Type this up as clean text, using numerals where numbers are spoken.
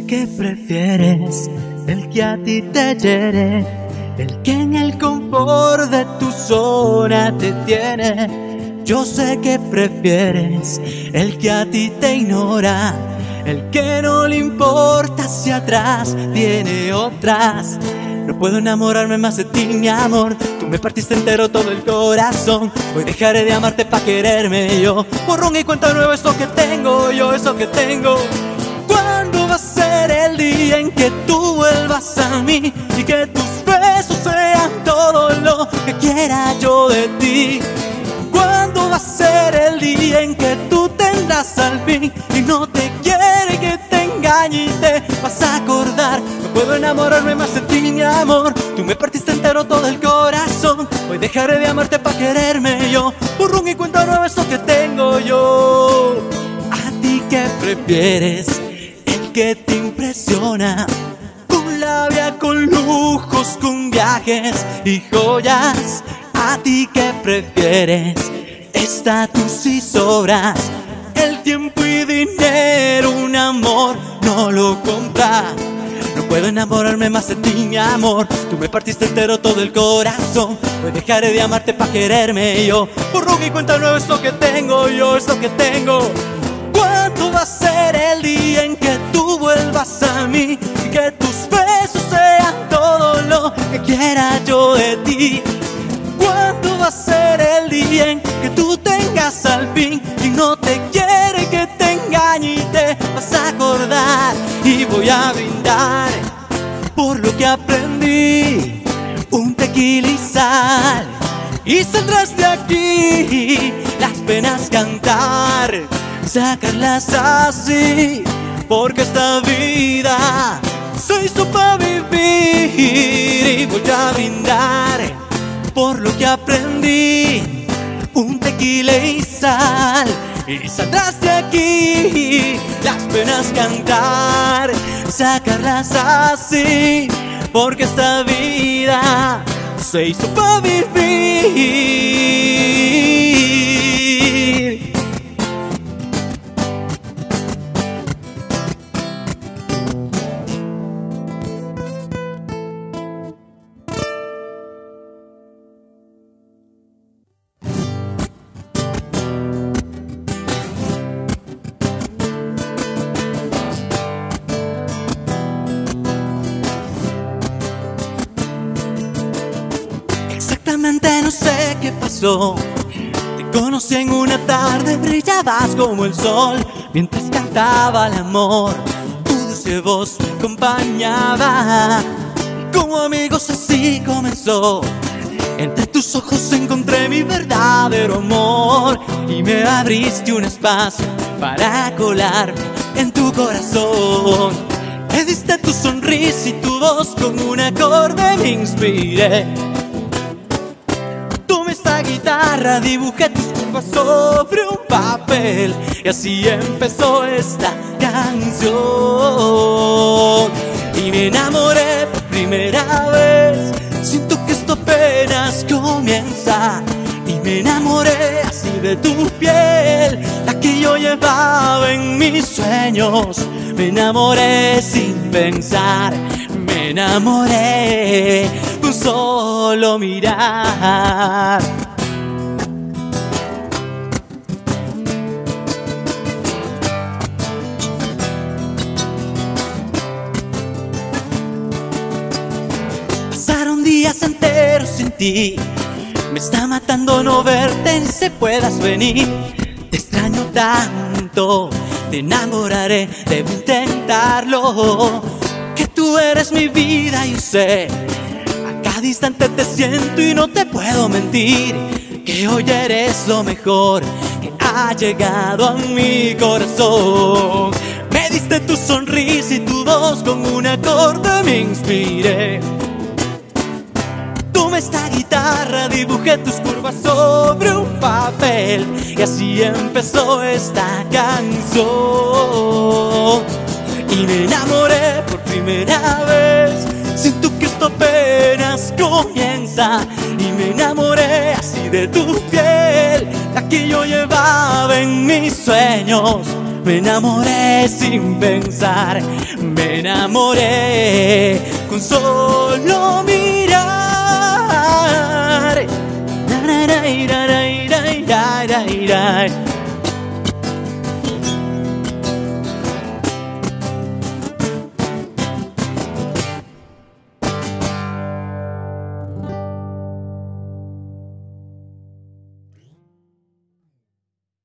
que prefieres el que a ti te hiere, el que en el confort de tu zona te tiene. Yo sé que prefieres el que a ti te ignora, el que no le importa si atrás tiene otras. No puedo enamorarme más de ti, mi amor. Tú me partiste entero todo el corazón. Hoy dejaré de amarte pa' quererme yo. Borrón y cuenta nueva, es lo que tengo yo, es lo que tengo. ¿Cuándo va a ser el día en que tú vuelvas a mí y que tus besos sean todo lo que quiera yo de ti? ¿Cuándo va a ser el día en que tú tendrás al fin y no te quiere que te engañe y te vas a acordar? No puedo enamorarme más de ti, mi amor. Tú me partiste entero todo el corazón. Hoy dejaré de amarte pa' quererme yo. Borrón y cuenta nueva, es lo que tengo yo. ¿A ti qué prefieres? El que te impresiona, con labia, con lujos, con viajes y joyas. ¿A ti qué prefieres? Estatus y sobras, el tiempo y dinero, un amor no lo compra. No puedo enamorarme más de ti, mi amor. Tú me partiste entero todo el corazón. Hoy dejaré de amarte pa' quererme yo. Borrón y cuenta nueva, es lo que tengo yo, es lo que tengo. ¿Cuándo va a ser el día en que tú vuelvas a mí y que tus besos sean todo lo que quiera yo de ti? ¿Cuándo va a ser el día en que tú tengas al fin y no te quiere que te engañe y te vas a acordar? Y voy a brindar por lo que aprendí, un tequila y sal, y saldrás de aquí las penas cantar, sacarlas así, porque esta vida se hizo pa' vivir. Y voy a brindar por lo que aprendí, un tequila y sal, y saldrás de aquí las penas cantar, sacarlas así, porque esta vida se hizo pa' vivir. Exactamente no sé qué pasó. Te conocí en una tarde, brillabas como el sol mientras cantaba el amor. Tu dulce voz me acompañaba. Como amigos así comenzó. Entre tus ojos encontré mi verdadero amor y me abriste un espacio para colarme en tu corazón. Me diste tu sonrisa y tu voz, con un acorde me inspiré. Tomé esta guitarra, dibujé tus curvas sobre un papel y así empezó esta canción. Y me enamoré por primera vez, siento que esto apenas comienza. Y me enamoré así de tu piel, la que yo llevaba en mis sueños. Me enamoré sin pensar, me enamoré con solo mirar. Pasaron días enteros sin ti, me está matando no verte ni se puedas venir. Te extraño tanto, te enamoraré, debo intentarlo. Que tú eres mi vida, yo sé. A cada instante te siento y no te puedo mentir. Que hoy eres lo mejor que ha llegado a mi corazón. Me diste tu sonrisa y tu voz, con un acorde me inspiré. Tomé esta guitarra, dibujé tus curvas sobre un papel y así empezó esta canción. Y me enamoré por primera vez, siento que esto apenas comienza. Y me enamoré así de tu piel, la que yo llevaba en mis sueños. Me enamoré sin pensar, me enamoré con solo mirar.